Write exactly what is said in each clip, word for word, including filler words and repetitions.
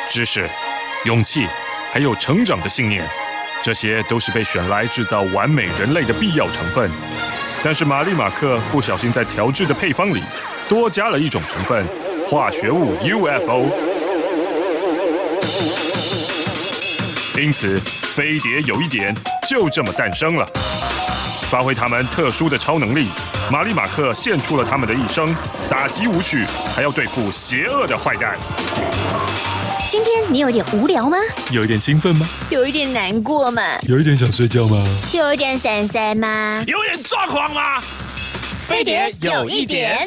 知识、勇气，还有成长的信念，这些都是被选来制造完美人类的必要成分。但是玛丽马克不小心在调制的配方里多加了一种成分——化学物 U F O。因此，飞碟有一点就这么诞生了。发挥他们特殊的超能力，玛丽马克献出了他们的一生，打击舞曲，还要对付邪恶的坏蛋。 今天你有点无聊吗？ 有一点兴奋吗？ 有一点难过吗？ 有一点想睡觉吗？ 有一点散散吗？ 有点抓狂吗？ 飞碟有一点。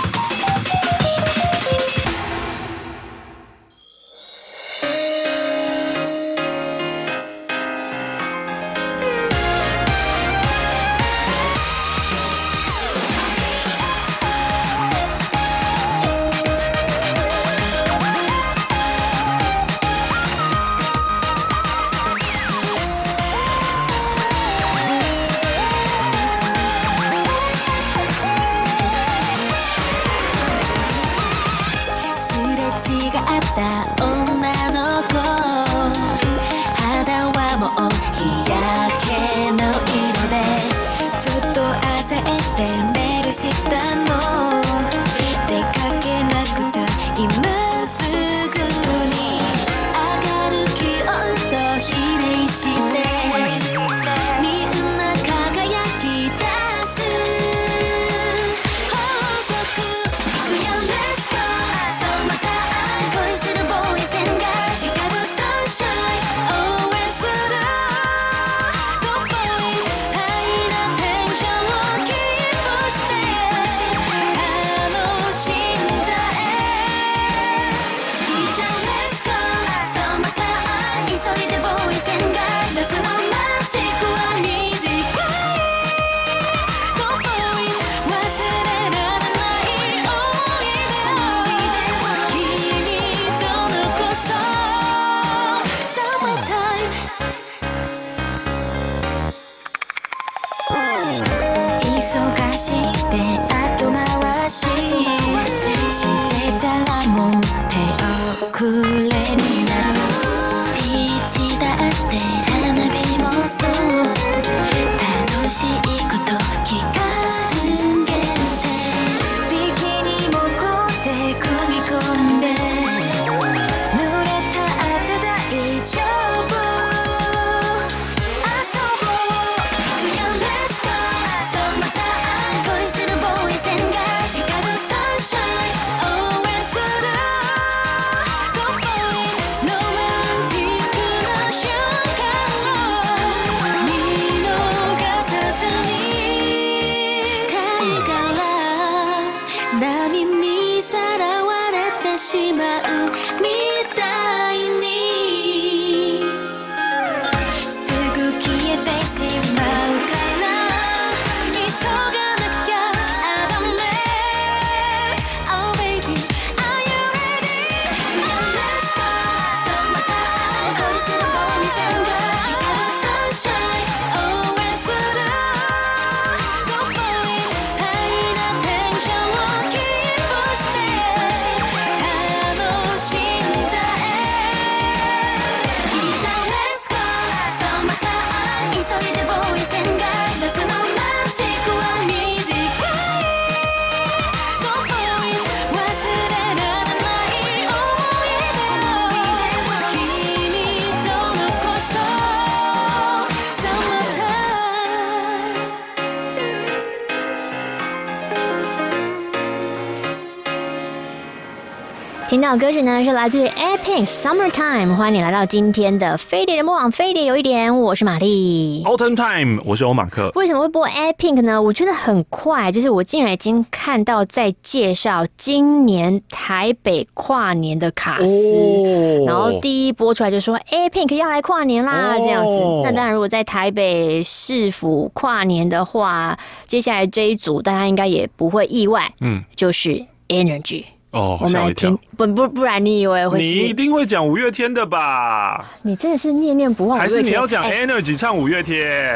听到歌曲呢是来自于 Airpink Summertime， 欢迎你来到今天的飞碟的魔网，飞碟有一点，我是玛丽。 Autumn Time， 我是欧马克。 为什么会播 Airpink 呢？我觉得很快，就是我竟然已经看到在介绍今年台北跨年的卡司，哦、然后第一播出来就说 Airpink 要来跨年啦，哦、这样子。那当然，如果在台北市府跨年的话，接下来这一组大家应该也不会意外，嗯，就是 Energy。 哦， 我们来听，不不不然你以为会是？ 你一定会讲五月天的吧？ 你真的是念念不忘。 还是你要讲 Energy 唱五月天？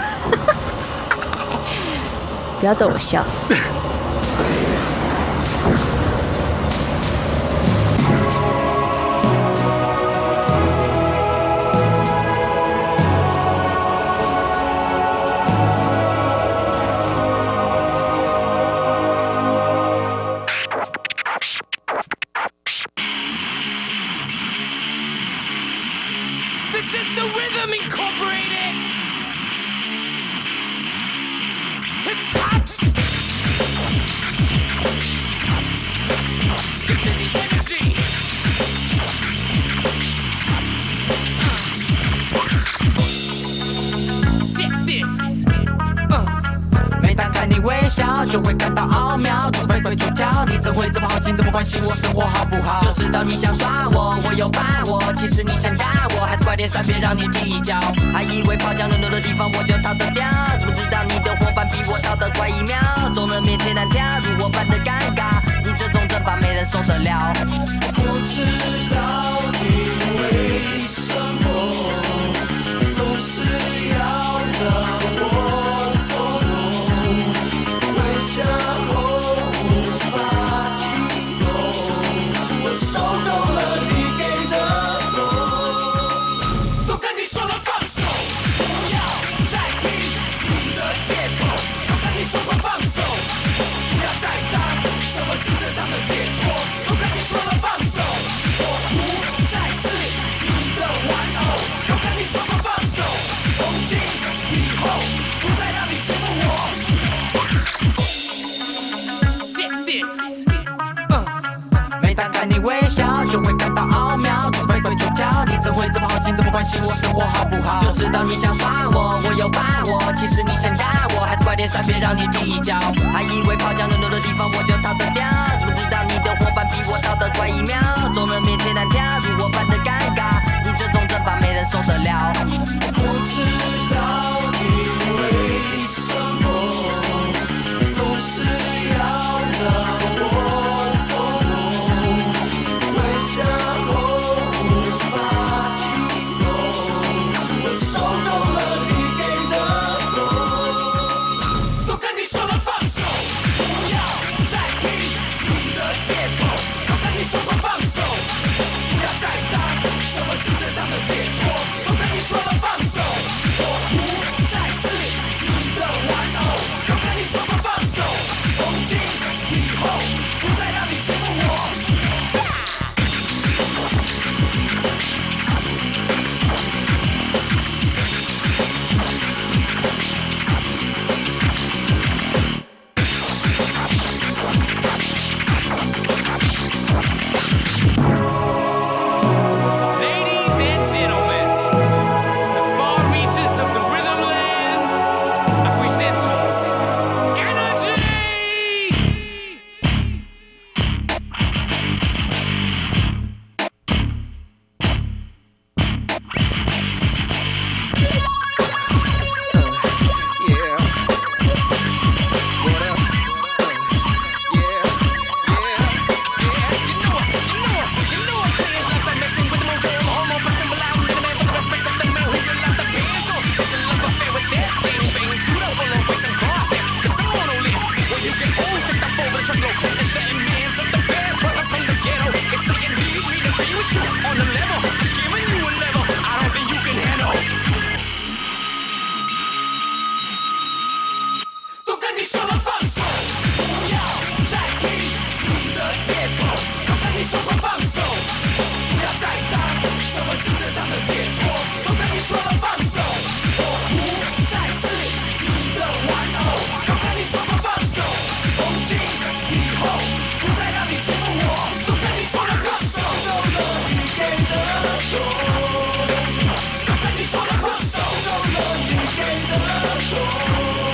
不要逗我笑。 笑，就会感到奥妙。除非会出犟，你怎会这么好心，这么关心我生活好不好？就知道你想耍我，我有把握。其实你想打我，还是快点闪，别让你计较。还以为炮仗人多的地方我就逃得掉，怎么知道你的伙伴比我逃得快一秒？众人面前难跳，如我般的尴尬，你这种阵法没人受得了。不知道你为什么总是要让我做梦，回家后无法轻松，我受够了你给的痛，都跟你说了放手，不要再听你的借口，都跟你说过放手，不要再当什么精神上的解脱，都跟你说了放手，我不再是你的玩偶，都跟你说过放手，从今以后不再让你欺负我。Check this， 嗯，每当看你微笑，就会感到奥妙。除非会出犟，你怎会这么好心，这么关心我生活好不好？就知道你想耍我，我有把握。其实你想打我，还是快点闪，别让你计较。还以为炮仗人多的地方我就逃得掉，怎么知道你的伙伴比我逃得快一秒？众人面前难跳，如我般的尴尬，你这种阵法没人受得了。不知道你为什么总是要让我做梦，回家后无法轻松，我受够了你给的痛，都跟你说了放手，不要再听你的借口，都跟你说过放手，不要再当什么精神上的解脱，都跟你说了放手，我不再是你的玩偶，都跟你说过放手，从今以后不再让你欺负我。Ladies and gentlemen, from the far reaches of the rhythm land, I present to you Energy! Yeah. What up? Yeah. Yeah. Yeah. You know it. You know it. You know it. Players like I'm messing with them on term. Homo, person, but I'm the man for the respect of the man who you love the band. So it's a love affair with that bang bang. Shoot up on the waist and bar there. It's a monolith. Where you get old, take the over the truckload. It's letting me into the bed, brother from the ghetto. It's saying leave me to be with you on the level. I'm giving you a level I don't think you can handle. 都跟你说了放手，不要再听你的借口，都跟你说过放手，不要再当什么精神上的解脱，都跟你说了放手，我不再是你的玩偶，都跟你说过放手，从今以后不再让你欺负我，都跟你说了放手，受了你给的痛，都跟你说了放手，受了你给的痛。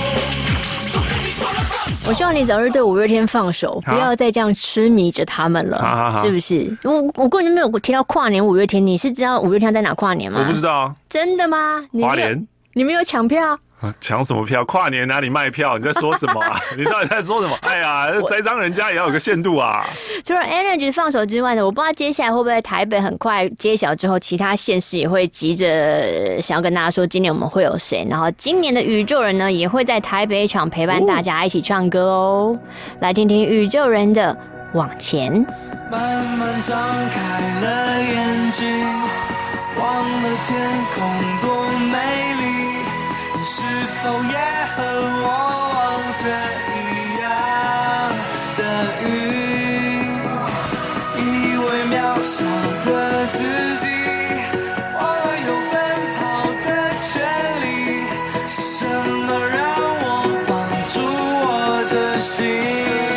我希望你早日对五月天放手，不要再这样痴迷着他们了， 好好好是不是？我我根本就没有提到跨年五月天，你是知道五月天在哪跨年吗？ 我不知道啊。 真的吗？你没有花莲， 你没有抢票？ 抢什么票？跨年哪里卖票？你在说什么啊？你到底在说什么？哎呀，栽赃人家也要有个限度啊！ 除了 Energy 放手之外呢，我不知道接下来会不会台北很快揭晓之后，其他县市也会急着想要跟大家说，今年我们会有谁。然后今年的宇宙人呢，也会在台北场陪伴大家一起唱歌哦。来听听宇宙人的《往前》。 慢慢张开了眼睛，忘了天空多美丽。你是否也和我望着一样的云？以为渺小的自己，忘了有奔跑的权利。是什么让我绑住我的心？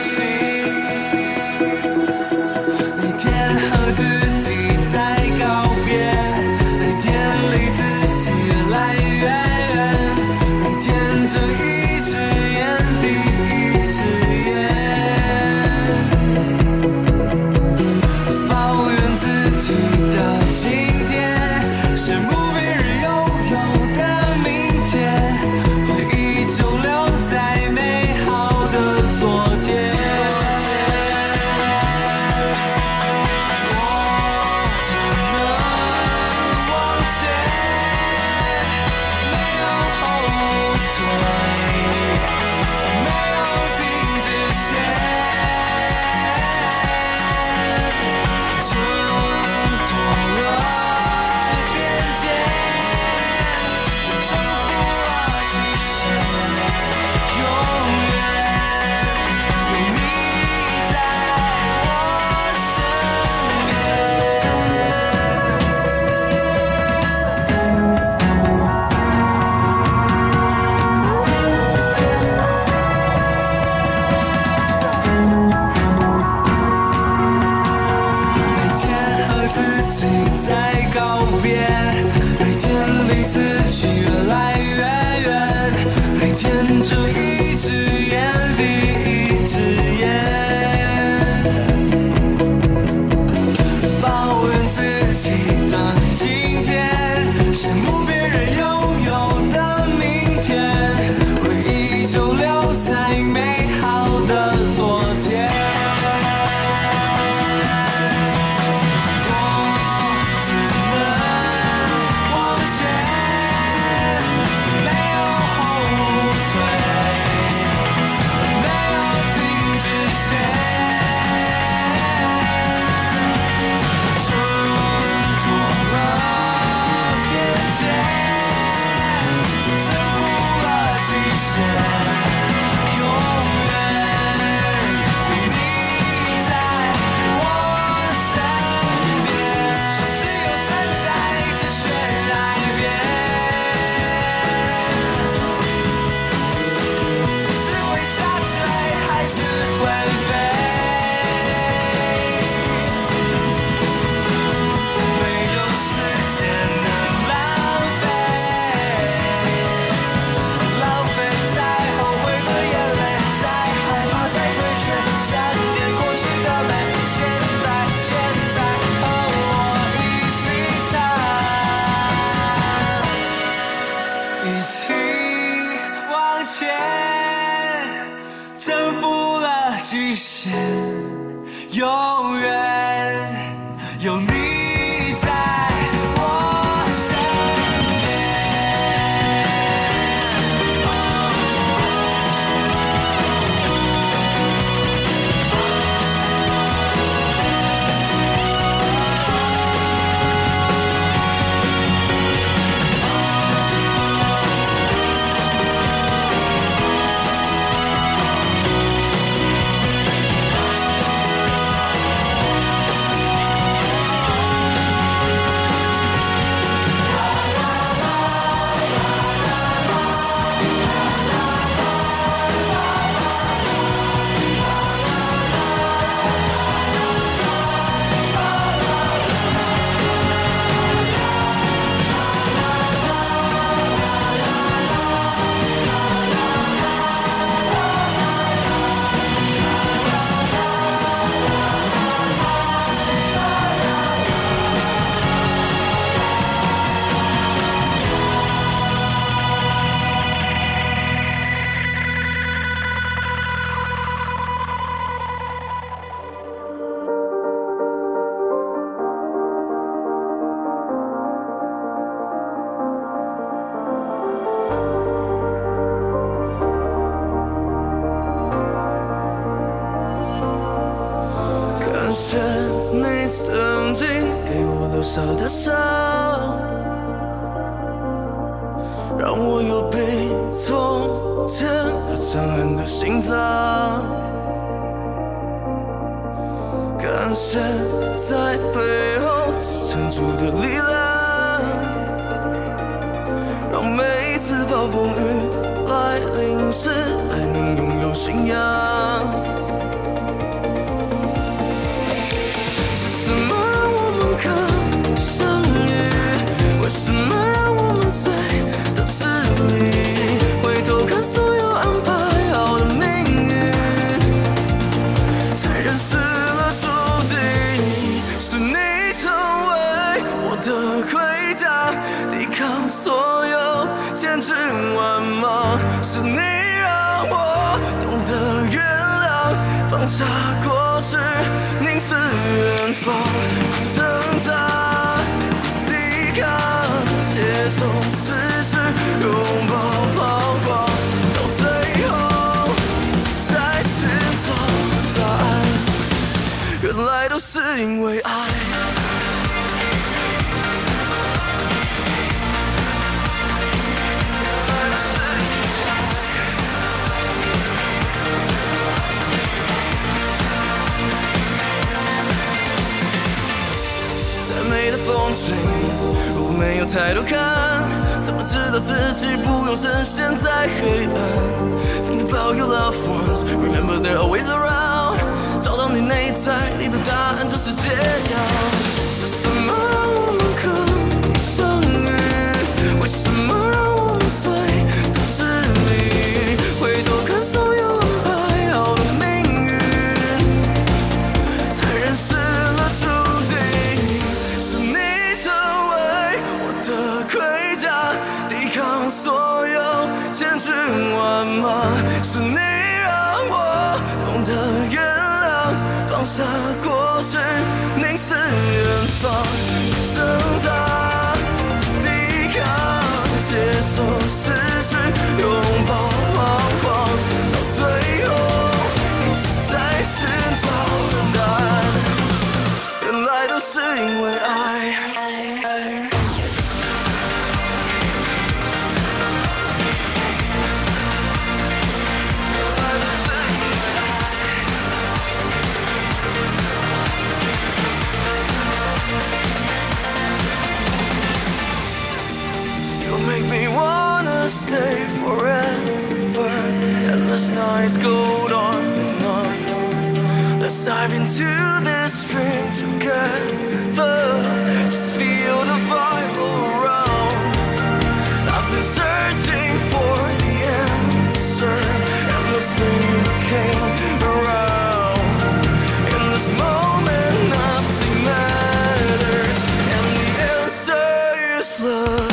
那天和自己在告别，那天离自己越来越远。这一支烟比一支己在告别，每天离自己越来越远，每天睁一只眼闭一只眼，抱怨自己的今天，羡慕别人拥有的明天，回忆就留在美好的昨天。极限，永远有你在我身感谢你曾经给我留下的伤，让我有比从前更强悍的心脏。感谢在背后支撑住的力量，让每一次暴风雨来临时还能拥有信仰。为什么让我们随到这里？回头看所有安排好的命运，才认识了注定。是你成为我的盔甲，抵抗所有千军万马。是你让我懂得原谅，放下过去，凝视远方，挣扎。接受失去，拥抱彷徨，到最后在寻找答案，原来都是因为爱。再美的风景，如果没有抬头看，怎么知道自己不用深陷在黑暗 ？Think about your loved ones, remember they're always around。找到你内在里的答案就是解药。是什么？ 下过去，凝视远方，挣扎，抵抗，接受失去，拥抱彷徨，到最后一直在寻找答案，原来都是因为爱。Make me wanna stay forever. Endless nights go on and on. Let's dive into this dream together. Just feel the vibe around. I've been searching for the answer. Endless dream that came around. In this moment, nothing matters, and the answer is love.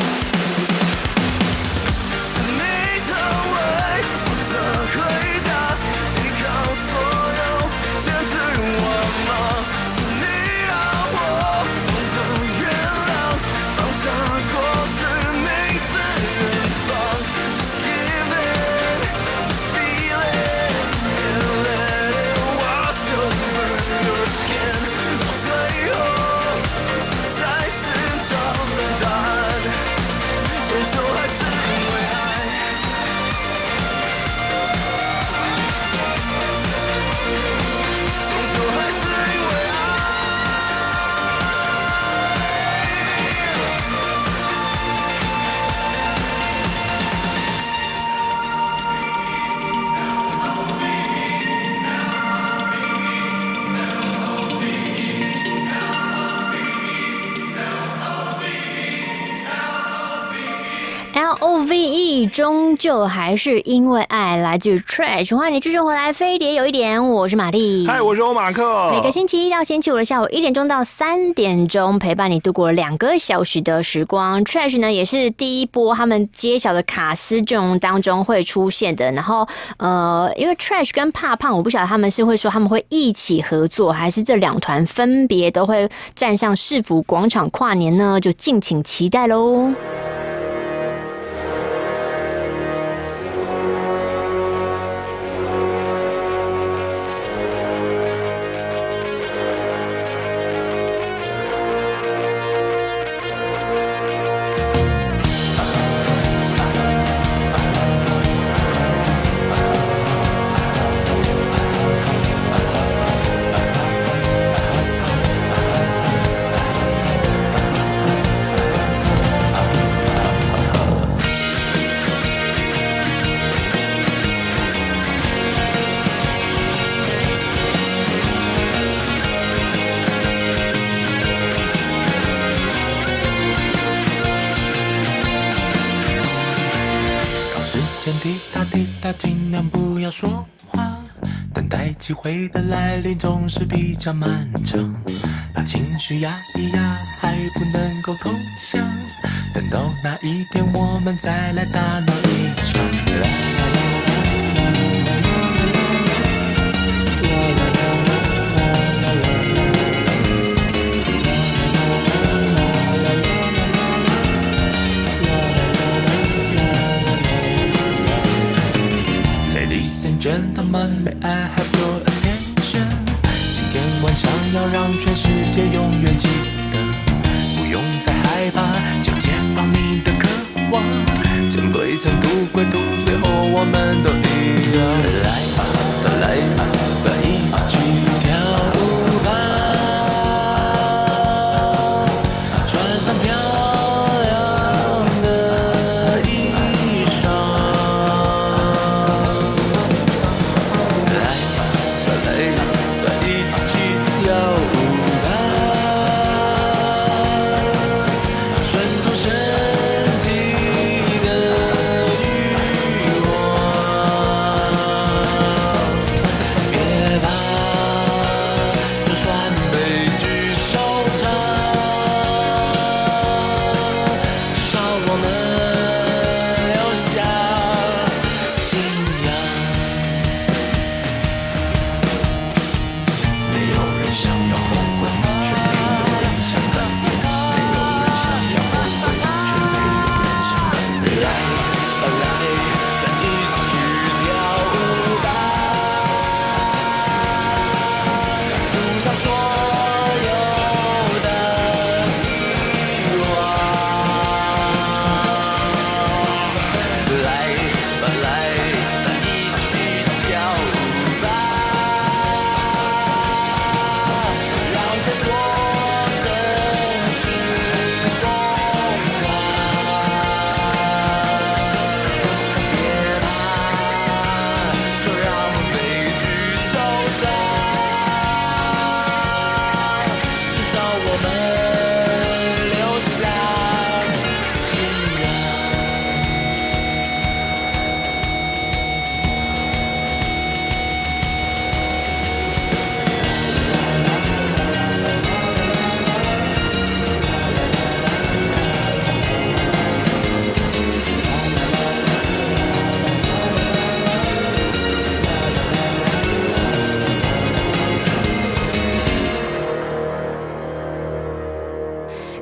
终究还是因为爱，来自 Trash， 欢迎你继续回来，飞碟有一点，我是玛丽， 嗨，我是欧马克。 每个星期一到星期五的下午一点钟到三点钟，陪伴你度过两个小时的时光。Trash 呢也是第一波他们揭晓的卡司阵容当中会出现的。然后呃，因为 Trash 跟怕胖，我不晓得他们是会说他们会一起合作，还是这两团分别都会站上市府广场跨年呢？就敬请期待喽。 尽量不要说话，等待机会的来临总是比较漫长，把情绪压一压，还不能够投降，等到那一天我们再来大闹一场。啦啦啦，Gentlemen, may I have your attention？ 今天晚上要让全世界永远记得，不用再害怕，就解放你的渴望。尘归尘，土归土，最后我们都一样。来吧，来吧，一起跳舞吧，穿上漂亮的衣裳。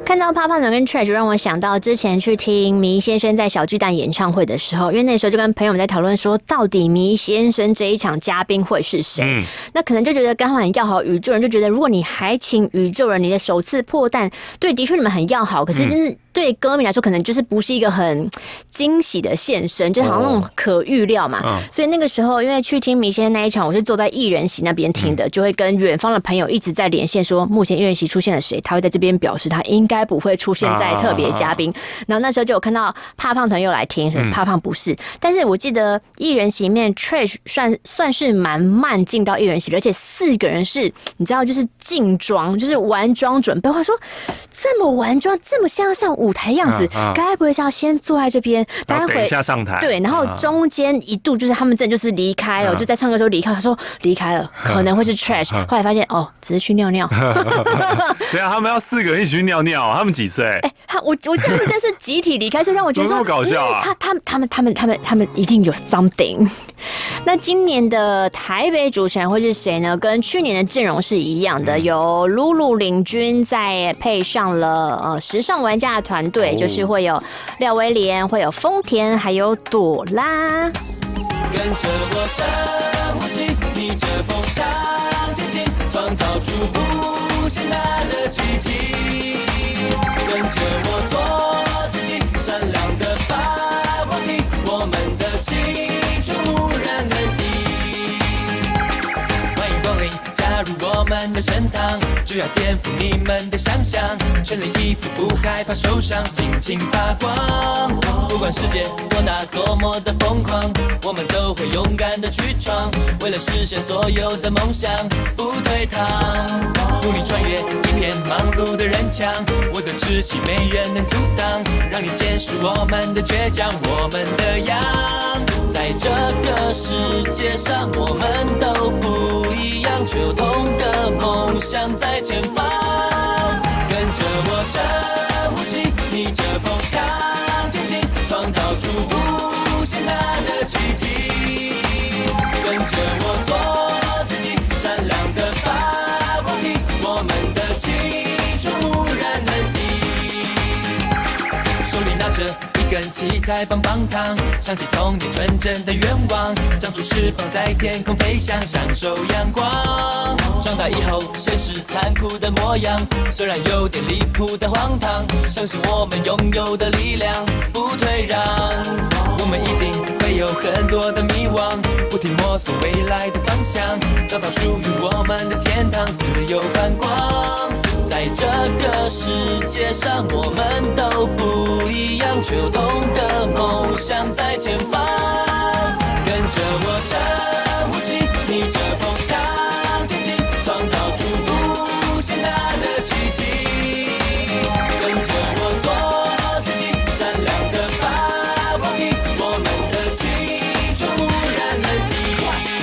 看到胖胖的跟 Trash 让我想到之前去听迷先生在小巨蛋演唱会的时候，因为那时候就跟朋友们在讨论说，到底迷先生这一场嘉宾会是谁？嗯、那可能就觉得刚好很要好，宇宙人就觉得如果你还请宇宙人，你的首次破蛋，对，的确你们很要好，可是真是。嗯对歌迷来说，可能就是不是一个很惊喜的现身，就好像那种可预料嘛。哦、所以那个时候，因为去听迷先生那一场，我是坐在艺人席那边听的，嗯、就会跟远方的朋友一直在连线说，目前艺人席出现了谁，他会在这边表示他应该不会出现在特别嘉宾。啊、然后那时候就有看到怕胖团又来听，所以怕胖不是。嗯、但是我记得艺人席里面 Trash 算算是蛮慢进到艺人席的，而且四个人是你知道，就是进妆，就是完妆准备。话说这么完妆，这么像上舞台的样子，该、啊啊、不会是要先坐在这边，待会等一下上台？对， 然后中间一度就是他们真的就是离开哦，啊、就在唱歌的时候离开。他说离开了，可能会是 Trash，、啊、后来发现哦，只是去尿尿。 对啊，他们要四个人一起去尿尿，他们几岁？哎、 欸，他我我记得他们真是集体离开，所以让我觉得说， 这么搞笑啊！ 他他他们他们他们他们一定有 something。那今年的台北主持人会是谁呢？跟去年的阵容是一样的，有露露领军，再配上了呃时尚玩家的团队，哦、就是会有廖威廉，会有丰田，还有朵拉。 跟着我深呼吸，逆着风向前进，创造出无限大的奇迹。跟着我做自己，闪亮的发光体，我们的青春无人能敌。欢迎光临，加入我们的神堂，就要颠覆你们的想象，全力以赴，不害怕受伤，尽情发光。不管世界多大，多么的疯狂，我们都会勇敢的去闯，为了实现所有的梦想，不退堂。努力穿越一片忙碌的人墙，我的志气没人能阻挡，让你见识我们的倔强，我们的样。在这个世界上，我们都不一样，却有同个梦想在前方。跟着我深呼吸，逆着风向前进，创造出无限大的奇迹。跟着我做自己，闪亮的发光体，我们的青春无人能敌。手里拿着一根七彩棒棒糖，想起童年纯真的愿望，长出翅膀在天空飞翔，享受阳光。长大以后，现实残酷的模样，虽然有点离谱的荒唐，相信我们拥有的力量不退让。我们一定会有很多的迷惘，不停摸索未来的方向，找到属于我们的天堂，自由繁光。在这个世界上，我们都不一样，却有同个梦想在前方。跟着我深呼吸，逆着风向前进，创造出无限大的奇迹。跟着我做自己，闪亮的发光体，我们的青春无人能敌。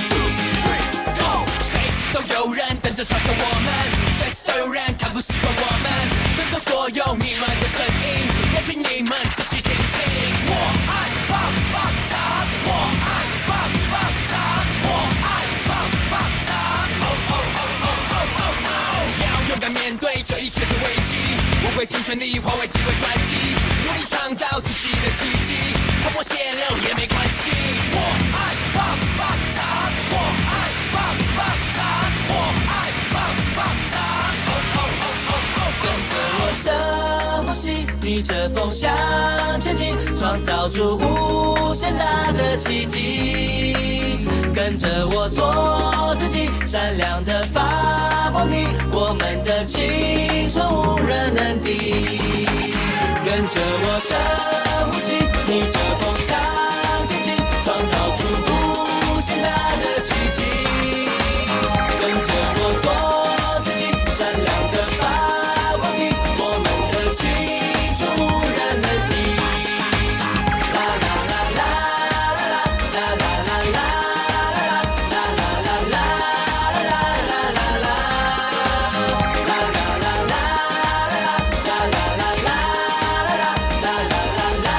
随时都有人等着嘲笑我们，随时都有人看不习惯我们，尊重所有你们的声音，也请你们仔细听听。我爱棒棒糖，我爱棒棒糖，我爱棒棒糖。哦哦哦哦哦哦哦！要勇敢面对这一切的危机，我会尽全力化为机会转机，努力创造自己的奇迹，头破血流也没关系。我爱棒棒糖，我爱棒棒糖，我爱棒棒糖。哦哦哦哦哦！跟着我深呼吸，逆着风向前进，创造出无限大的奇迹。跟着我做自己，闪亮的发光体，我们的青春无人能敌。跟着我深呼吸，逆着风向前进，创造出无限大的奇迹。跟着我做自己，闪亮的发光体，我们的青春无人能敌。啦啦啦啦啦啦啦啦啦啦啦啦啦啦啦啦啦啦。啦啦啦啦啦啦啦啦啦啦啦啦啦啦啦。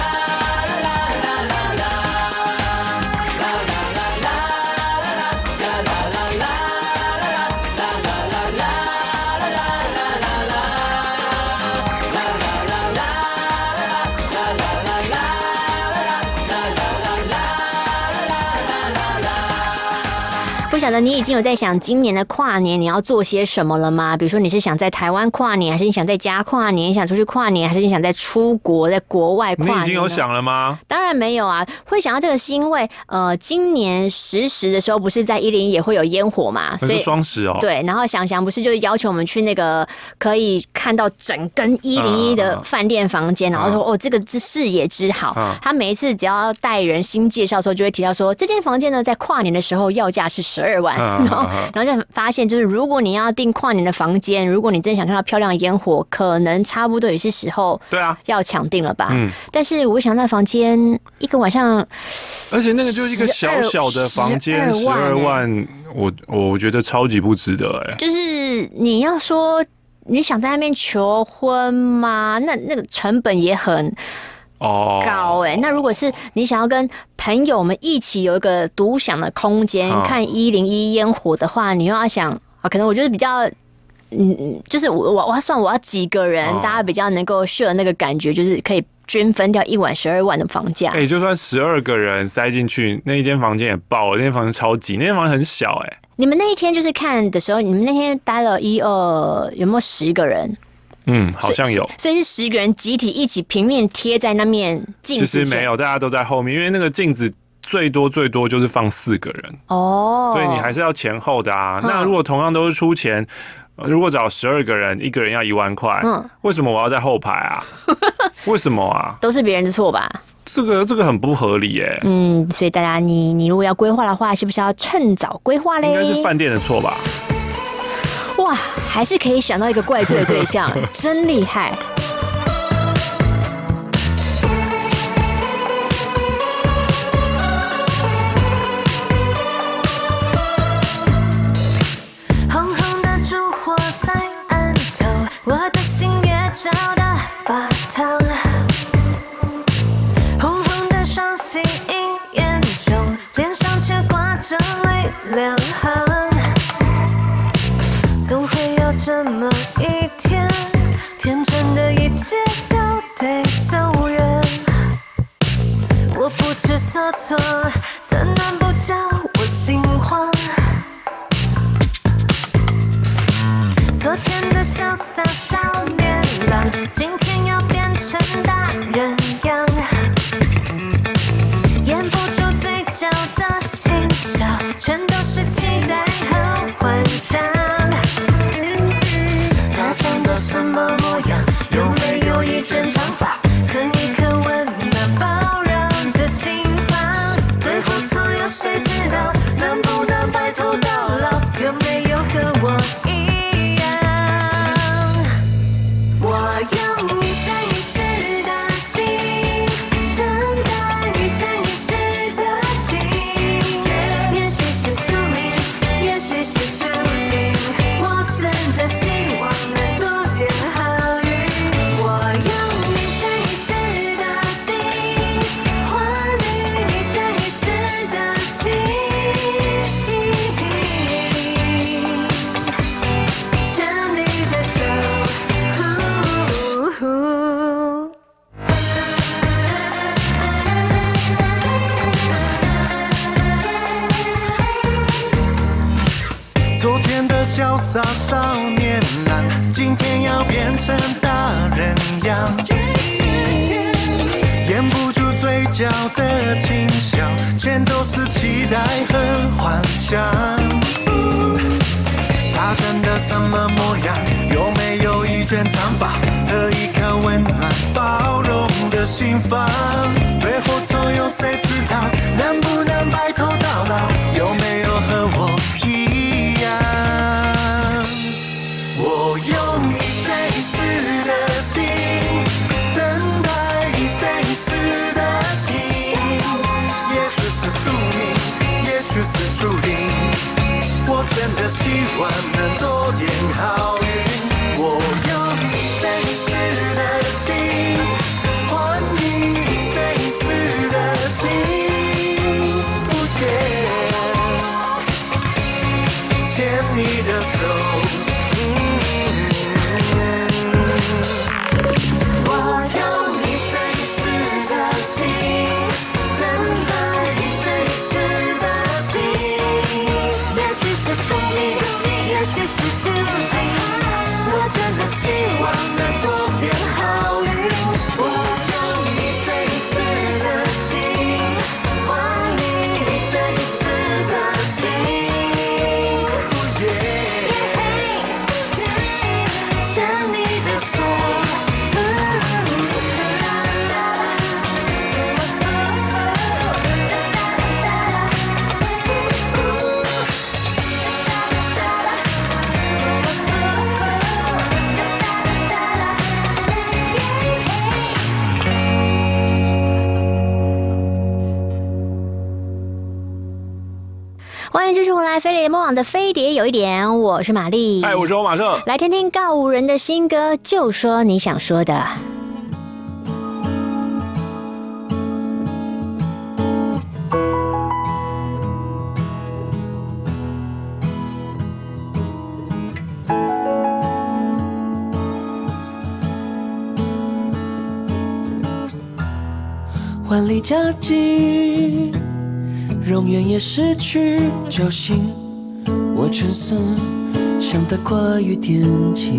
晓得你已经有在想今年的跨年你要做些什么了吗？比如说你是想在台湾跨年，还是你想在家跨年？你想出去跨年，还是你想在出国，在国外跨年？ 你已经有想了吗？ 当然没有啊，会想到这个是因为呃，今年十时的时候不是在一零一也会有烟火嘛， 所以双十哦。 对，然后想想不是就是要求我们去那个可以看到整根一零一的饭店房间，然后说哦这个视野之好，他每一次只要带人新介绍的时候就会提到说这间房间呢在跨年的时候要价是十二万，然后然后就发现就是如果你要订跨年的房间，如果你真想看到漂亮的烟火，可能差不多也是时候对啊要抢订了吧。嗯，但是我想那房间一个晚上， 而且那个就是一个小小的房间，十二万，我我觉得超级不值得哎。 就是你要说你想在那边求婚吗？那那个成本也很哦高哎。那如果是你想要跟朋友们一起有一个独享的空间，哦、看一零一烟火的话，你又要想啊，可能我觉得比较。嗯，就是我我我要算我要几个人，哦、大家比较能够 share 那个感觉，就是可以均分掉一晚十二万的房价。 哎、欸，就算十二个人塞进去，那一间房间也爆了，那间房间超挤，那间房间很小哎、欸。 你们那一天就是看的时候，你们那天待了一二，有没有十个人？ 嗯，好像有， 所以是十个人集体一起平面贴在那面镜子前。 其实没有，大家都在后面，因为那个镜子最多最多就是放四个人哦，所以你还是要前后的啊。嗯、那如果同样都是出钱。如果找十二个人，一个人要一万块，嗯，为什么我要在后排啊？为什么啊？ 都是别人的错吧？ 这个这个很不合理耶、欸。 嗯，所以大家你你如果要规划的话，是不是要趁早规划嘞？ 应该是饭店的错吧？ 哇，还是可以想到一个怪罪的对象，真厉害。 错，怎能不叫我心慌？昨天的潇洒少年郎，今天要变成大人样，掩不住嘴角的轻笑，全都是期待和幻想。他长得什么模样？有没有一卷长发？和一颗温暖包容的心房，对或错有谁知道？能不能白头到老？有没有和我一样？我用一生一世的心，等待一生一世的情。也许是宿命，也许是注定。我真的希望能多点好运。我用一生一世的心，换你一生一世的情。牵你的手。 昨天的潇洒少年郎，今天要变成大人样，掩不住嘴角的轻笑，全都是期待和幻想。他真的什么模样？有没有一卷长发和一颗温暖包容的心房？对或错有谁知道？能不能白头到老？有没有和我一样？我用一生一世的心，等待一生一世的情。也许是宿命，也许是注定。我真的希望能多点好运。我用一生一世的心，换你一生一世的情。牵你的手。我用一生一世的心，等待一生一世的情。也许迎继续回来，飞碟联播网的飞碟有一点，我是玛丽， 哎，我是欧马克， 来听听告五人的新歌，就说你想说的。 万里佳绩，容颜也失去侥幸。我沉思，想得跨越天际，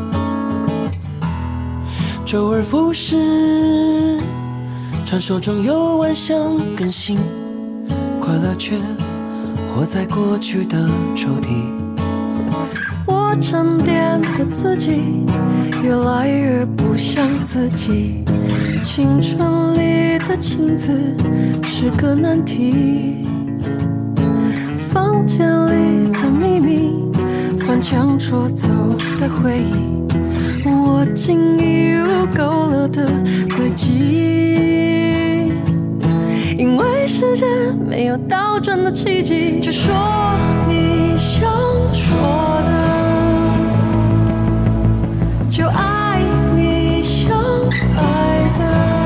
周而复始，传说中有万象更新，快乐却活在过去的抽屉。 我沉淀的自己，越来越不像自己。青春里的镜子是个难题，房间里的秘密，翻墙出走的回忆，我竟一路勾勒的轨迹。因为世界没有倒转的奇迹，就说你想说的，就爱你想爱的，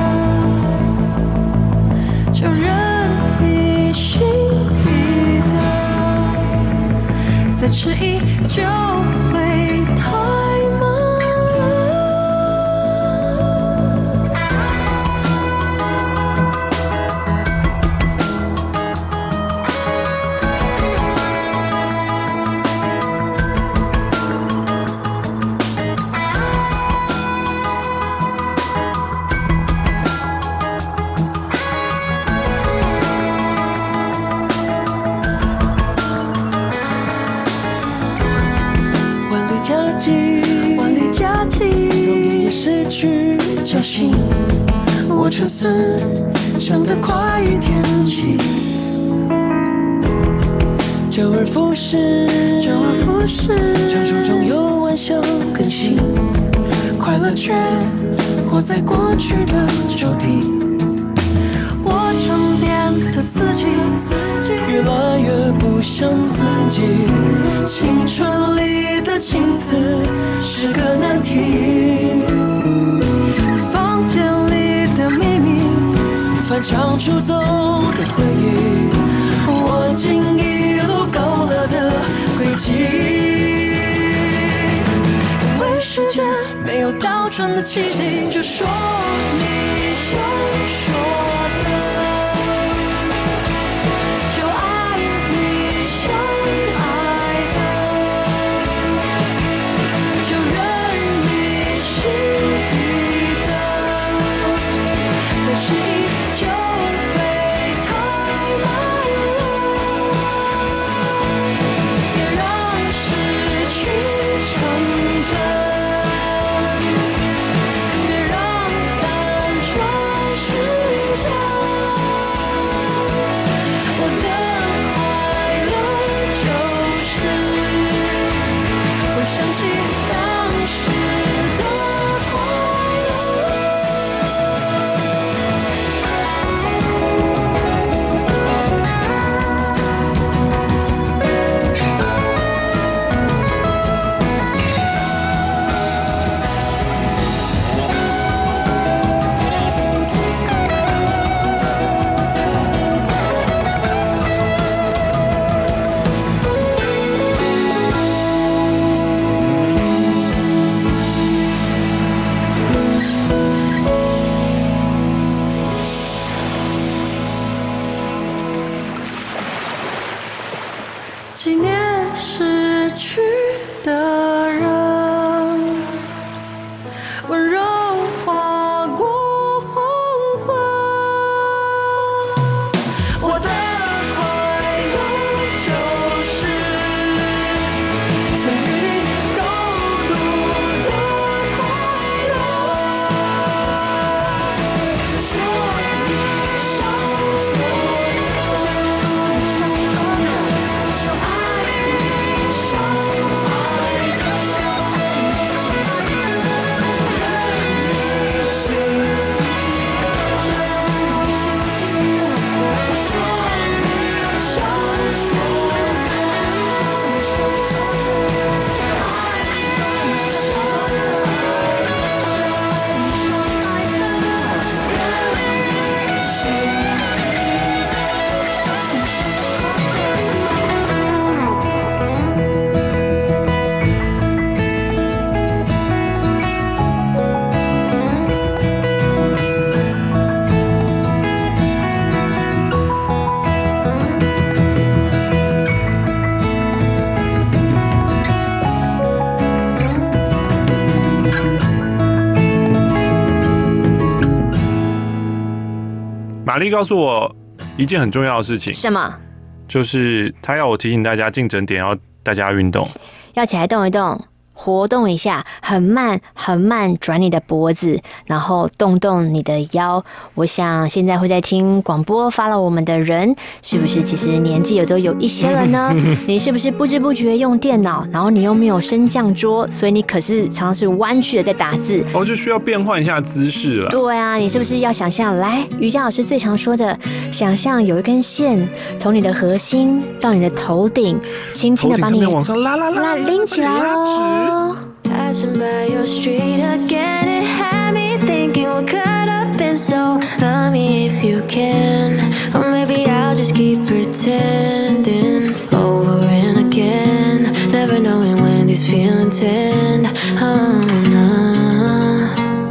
就任你心底的，再迟疑就会太慢了。 万里佳绩，容颜也失去侥幸。我沉思，想得跨越天际，周而复始， 周而复始， 传说中有万象更新，快乐却活在过去的抽屉。 我沉淀的自己， 越来越不像自己。青春里的镜子是个难题， 房间里的秘密， 翻墙出走的回忆，我竟一路勾勒的轨迹。因为世界没有倒转的奇迹，就说你想说。 几年逝去的人，温柔划过黄昏。 我的快乐就是曾与你共度的快乐。说你想说的，就爱你想爱的。 玛丽告诉我一件很重要的事情， 什么？ 就是她要我提醒大家进整点，要大家运动， 要起来动一动。活动一下，很慢很慢转你的脖子，然后动动你的腰。我想现在会在听广播发了我们的人，是不是其实年纪也都有一些了呢？你是不是不知不觉用电脑，然后你又没有升降桌，所以你可是常常是弯曲的在打字， 哦，就需要变换一下姿势了。 对啊，你是不是要想象，来，瑜伽老师最常说的，想象有一根线从你的核心到你的头顶，轻轻的把你往上拉拉拉拎起来哦。 Passing by your street again, it had me thinking what could have been. So love me if you can, or maybe I'll just keep pretending over and again, never knowing when these feelings end. Oh, no.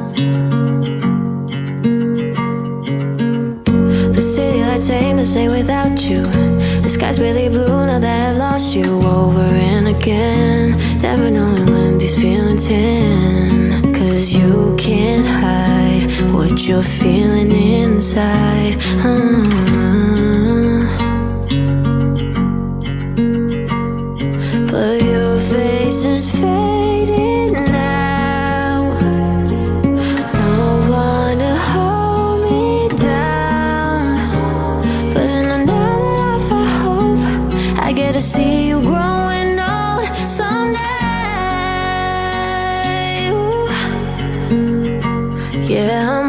The city lights ain't the same without you. The sky's barely blue now that I've lost you. Over and again, never knowing when these feelings end. Cause you can't hide what you're feeling inside. uh, But your face is fading now. No one to hold me down. But I know that if I hope I get to see you growing old someday. Ooh. Yeah, I'm